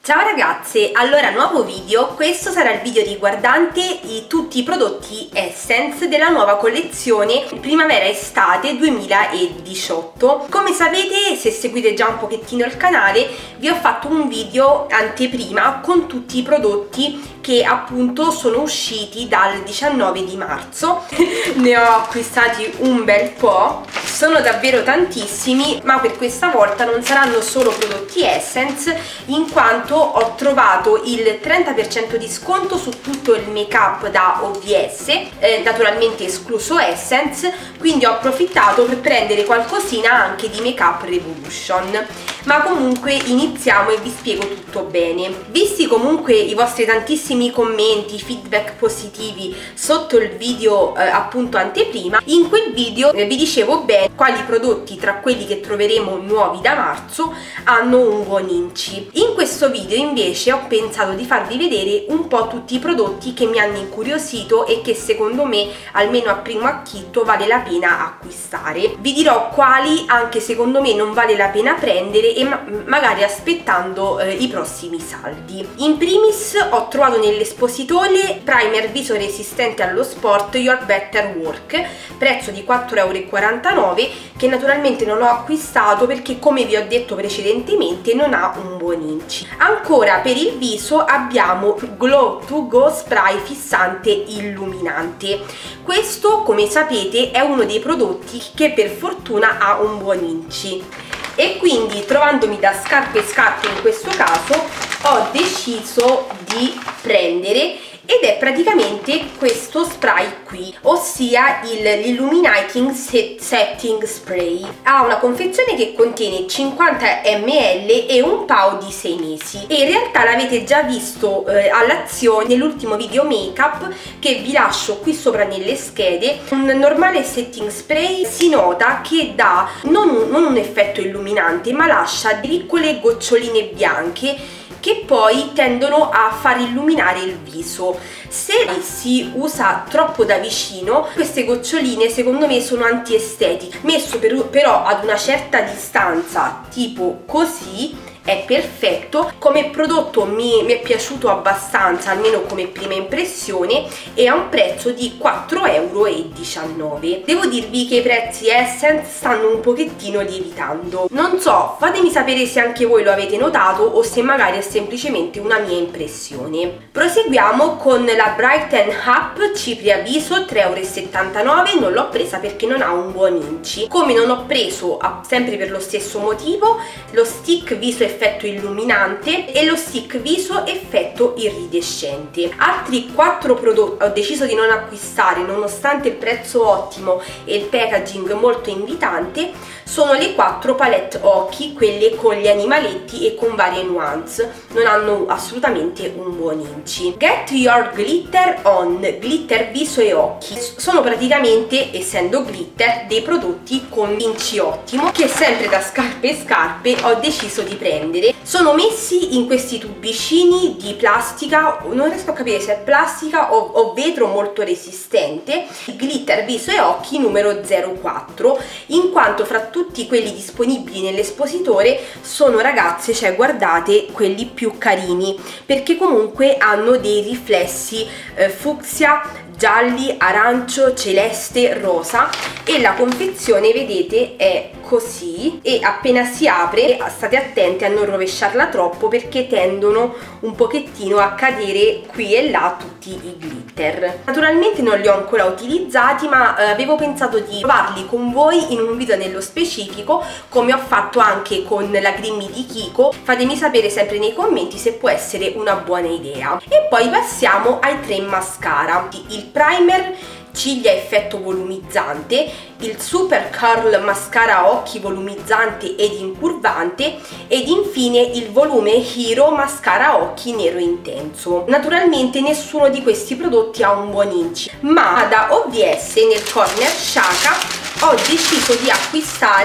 Ciao ragazze, allora nuovo video, questo sarà il video riguardante tutti i prodotti Essence della nuova collezione primavera-estate 2018. Come sapete, se seguite già un pochettino il canale, vi ho fatto un video anteprima con tutti i prodotti che appunto sono usciti dal 19 di marzo. Ne ho acquistati un bel po', sono davvero tantissimi, ma per questa volta non saranno solo prodotti Essence, in quanto ho trovato il 30% di sconto su tutto il make up da OVS, naturalmente escluso Essence, quindi ho approfittato per prendere qualcosina anche di Make Up Revolution. Ma comunque iniziamo e vi spiego tutto bene. Visti comunque i vostri tantissimi commenti, feedback positivi sotto il video appunto anteprima, in quel video vi dicevo bene quali prodotti tra quelli che troveremo nuovi da marzo hanno un buon inci. In questo video invece ho pensato di farvi vedere un po' tutti i prodotti che mi hanno incuriosito e che secondo me, almeno a primo acchito, vale la pena acquistare. Vi dirò quali anche secondo me non vale la pena prendere e magari aspettando i prossimi saldi. In primis ho trovato nell'espositore primer viso resistente allo sport Your Better Work, prezzo di 4,49 €, che naturalmente non ho acquistato perché, come vi ho detto precedentemente, non ha un buon inci. Ancora per il viso abbiamo Glow to Go spray fissante illuminante. Questo, come sapete, è uno dei prodotti che per fortuna ha un buon inci, e quindi, trovandomi da scarpe e scarpe in questo caso, ho deciso di prendere, ed è praticamente questo spray qui, ossia l'Illuminating Setting Spray. Ha una confezione che contiene 50 ml e un paio di 6 mesi, e in realtà l'avete già visto all'azione nell'ultimo video make up che vi lascio qui sopra nelle schede. Un normale setting spray si nota che dà non un effetto illuminante, ma lascia piccole goccioline bianche che poi tendono a far illuminare il viso. Se si usa troppo da vicino, queste goccioline secondo me sono antiestetiche. Messo però ad una certa distanza, tipo così, è perfetto. Come prodotto mi è piaciuto abbastanza, almeno come prima impressione, e ha un prezzo di 4,19 €. Devo dirvi che i prezzi Essence stanno un pochettino lievitando. Non so, fatemi sapere se anche voi lo avete notato o se magari è semplicemente una mia impressione. Proseguiamo con la Brighten Up Cipria Viso, 3,79 €. Non l'ho presa perché non ha un buon inci. Come non ho preso, sempre per lo stesso motivo, lo stick viso effetto illuminante e lo stick viso effetto iridescente. Altri 4 prodotti ho deciso di non acquistare, nonostante il prezzo ottimo e il packaging molto invitante. Sono le 4 palette occhi, quelle con gli animaletti e con varie nuance. Non hanno assolutamente un buon inci. Get Your Glitter On, glitter viso e occhi. Sono praticamente, essendo glitter, dei prodotti con inci ottimo, che sempre da scarpe e scarpe ho deciso di prendere. Sono messi in questi tubicini di plastica, non riesco a capire se è plastica o vetro molto resistente. Glitter viso e occhi numero 04, in quanto fra tutti quelli disponibili nell'espositore sono, ragazze, cioè guardate, quelli più carini, perché comunque hanno dei riflessi fucsia, gialli, arancio, celeste, rosa, e la confezione, vedete, è così, e appena si apre state attenti a non rovesciarla troppo perché tendono un pochettino a cadere qui e là tutti i glitter. Naturalmente non li ho ancora utilizzati, ma avevo pensato di provarli con voi in un video nello specifico, come ho fatto anche con la Creamy di Kiko. Fatemi sapere sempre nei commenti se può essere una buona idea. E poi passiamo ai 3 mascara: il primer ciglia effetto volumizzante, il Super Curl mascara occhi volumizzante ed incurvante, ed infine il volume Hero mascara occhi nero intenso. Naturalmente nessuno di questi prodotti ha un buon inci, ma da OVS nel corner Shaka ho deciso di acquistare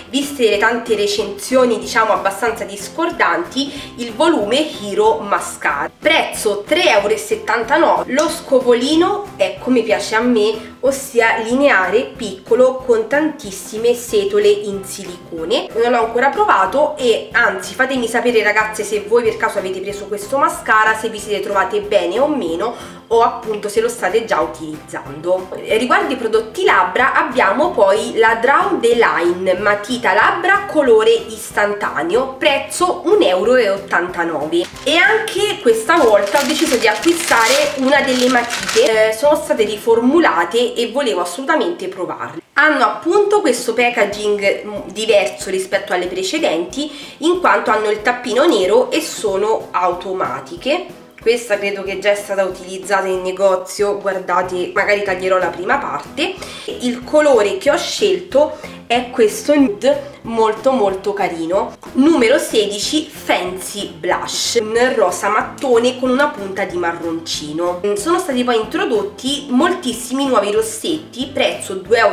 viste le tante recensioni diciamo abbastanza discordanti, il volume Hero Mascara. Prezzo 3,79 €. Lo scovolino è come piace a me, ossia lineare, piccolo, con tantissime setole in silicone. Non l'ho ancora provato e anzi fatemi sapere ragazze se voi per caso avete preso questo mascara, se vi siete trovate bene o meno, o appunto se lo state già utilizzando. Riguardo i prodotti labbra abbiamo poi la Draw the Line matita labbra colore istantaneo, prezzo 1,89 €. E anche questa volta ho deciso di acquistare una delle matite, sono state riformulate e volevo assolutamente provarle. Hanno appunto questo packaging diverso rispetto alle precedenti, in quanto hanno il tappino nero e sono automatiche. Questa credo che già è stata utilizzata in negozio, guardate, magari taglierò la prima parte. Il colore che ho scelto è questo nude molto carino, numero 16 Fancy Blush, un rosa mattone con una punta di marroncino. Sono stati poi introdotti moltissimi nuovi rossetti, prezzo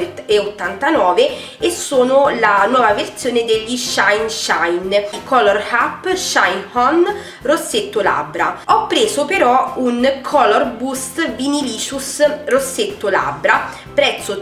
2,89 € e sono la nuova versione degli Shine, i Color Up Shine On rossetto labbra. Ho preso però un Color Boost Vinilicious rossetto labbra, prezzo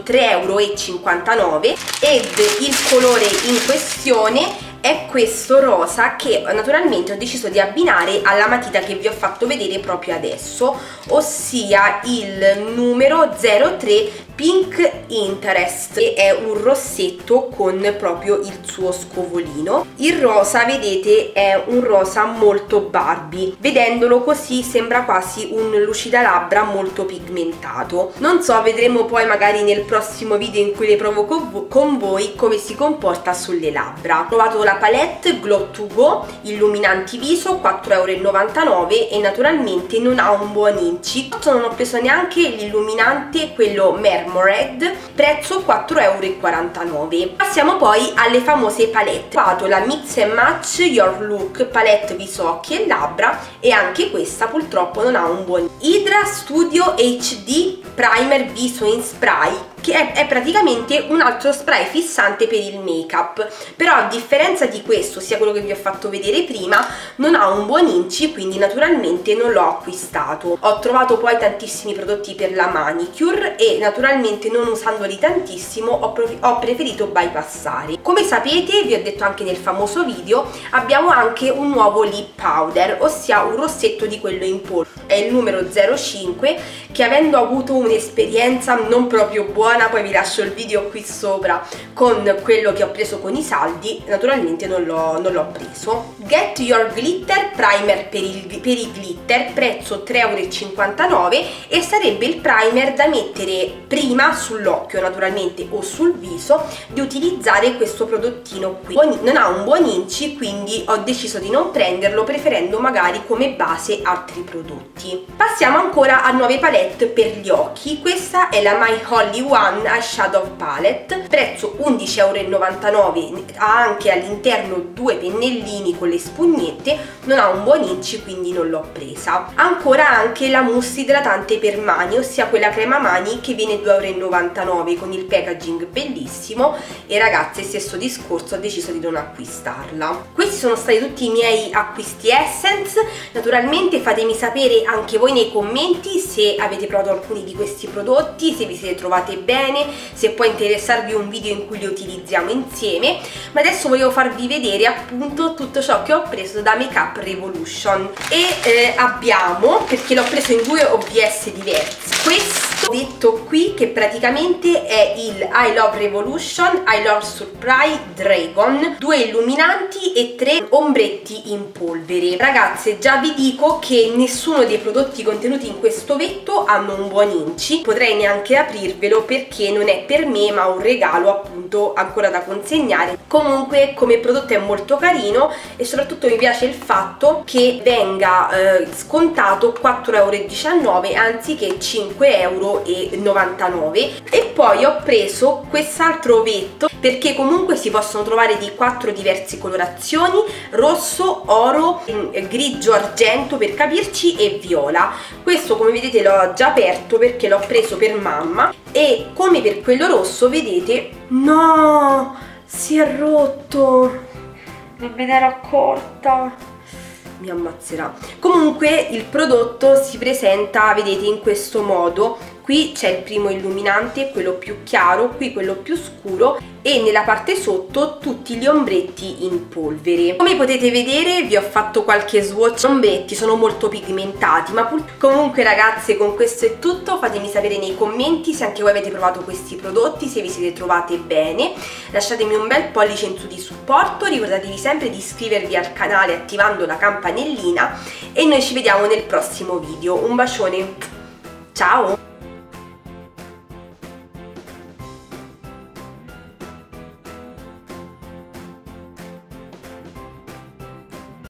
3,59 € ed il colore in questione è questo rosa che naturalmente ho deciso di abbinare alla matita che vi ho fatto vedere proprio adesso, ossia il numero 03 Pink Interest, che è un rossetto con proprio il suo scovolino. Il rosa, vedete, è un rosa molto Barbie, vedendolo così sembra quasi un lucidalabbra molto pigmentato. Non so, vedremo poi magari nel prossimo video in cui le provo con voi come si comporta sulle labbra. Ho provato la palette Glow to Go illuminanti viso, 4,99 € e naturalmente non ha un buon inci. Non ho preso neanche l'illuminante, quello Marmored, prezzo 4,49 €. Passiamo poi alle famose palette. Ho provato la Mix and Match Your Look palette viso, occhi e labbra e anche questa purtroppo non ha un buon Hydra Studio HD Primer viso in spray, che è praticamente un altro spray fissante per il make up, però a differenza di questo, sia quello che vi ho fatto vedere prima, non ha un buon inci, quindi naturalmente non l'ho acquistato. Ho trovato poi tantissimi prodotti per la manicure e naturalmente non usandoli tantissimo ho preferito bypassare. Come sapete, vi ho detto anche nel famoso video, abbiamo anche un nuovo lip powder, ossia un rossetto di quello in polvere. È il numero 05, che avendo avuto un'esperienza non proprio buona, poi vi lascio il video qui sopra con quello che ho preso con i saldi, naturalmente non l'ho preso. Get Your Glitter Primer per i glitter, prezzo 3,59 € e sarebbe il primer da mettere prima sull'occhio naturalmente o sul viso di utilizzare questo prodottino qui. Non ha un buon inci, quindi ho deciso di non prenderlo, preferendo magari come base altri prodotti. Passiamo ancora a nuove palette per gli occhi. Questa è la My Holly One Eyeshadow Palette, prezzo 11,99 €, ha anche all'interno due pennellini con le spugnette, non ha un buon inci quindi non l'ho presa. Ancora anche la mousse idratante per mani, ossia quella crema mani che viene 2,99 € con il packaging bellissimo, e ragazze, stesso discorso, ho deciso di non acquistarla. Questi sono stati tutti i miei acquisti Essence. Naturalmente fatemi sapere anche voi nei commenti se avete provato alcuni di questi prodotti, se vi siete trovate bene, se può interessarvi un video in cui li utilizziamo insieme. Ma adesso volevo farvi vedere appunto tutto ciò che ho preso da Makeup Revolution e abbiamo, perché l'ho preso in due OVS diversi, questo detto qui che praticamente è il I Love Revolution I Love Surprise Dragon, 2 illuminanti e 3 ombretti in polvere. Ragazze, già vi dico che nessuno dei prodotti contenuti in questo vetto hanno un buon inci, potrei neanche aprirvelo perché non è per me ma un regalo appunto ancora da consegnare. Comunque come prodotto è molto carino e soprattutto mi piace il fatto che venga scontato 4,19 € anziché 5,99 €. E poi ho preso quest'altro ovetto perché comunque si possono trovare di 4 diverse colorazioni: rosso, oro, grigio argento per capirci e viola. Questo, come vedete, l'ho già aperto perché l'ho preso per mamma, e come per quello rosso, vedete, no, si è rotto, non me ne ero accorta, mi ammazzerà. Comunque il prodotto si presenta, vedete, in questo modo. Qui c'è il primo illuminante, quello più chiaro, qui quello più scuro e nella parte sotto tutti gli ombretti in polvere. Come potete vedere vi ho fatto qualche swatch. Gli ombretti sono molto pigmentati, ma comunque ragazze, con questo è tutto. Fatemi sapere nei commenti se anche voi avete provato questi prodotti, se vi siete trovate bene. Lasciatemi un bel pollice in su di supporto, ricordatevi sempre di iscrivervi al canale attivando la campanellina e noi ci vediamo nel prossimo video. Un bacione, ciao!